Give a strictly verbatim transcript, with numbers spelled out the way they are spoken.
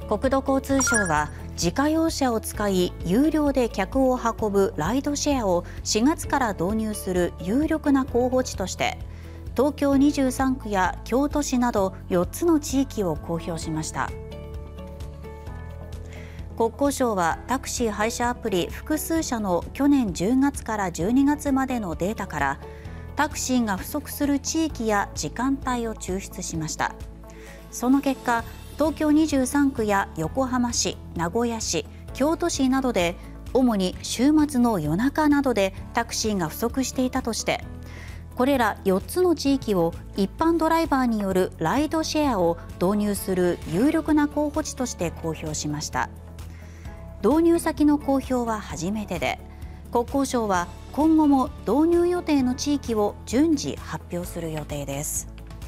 国土交通省は自家用車を使い有料で客を運ぶライドシェアをしがつから導入する有力な候補地として東京にじゅうさんくや京都市などよっつの地域を公表しました。国交省はタクシー配車アプリ複数社の去年じゅうがつからじゅうにがつまでのデータからタクシーが不足する地域や時間帯を抽出しました。その結果、東京にじゅうさんくや横浜市、名古屋市、京都市などで主に週末の夜中などでタクシーが不足していたとして、これらよっつの地域を一般ドライバーによるライドシェアを導入する有力な候補地として公表しました。導入先の公表は初めてで、国交省は今後も導入予定の地域を順次発表する予定です。